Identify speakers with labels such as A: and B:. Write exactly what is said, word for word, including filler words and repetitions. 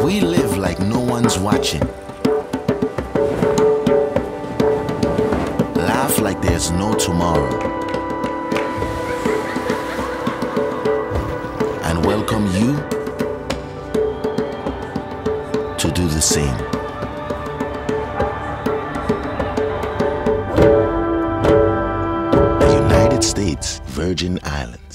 A: We live like no one's watching. Laugh like there's no tomorrow. And welcome you to do the same. The United States Virgin Islands.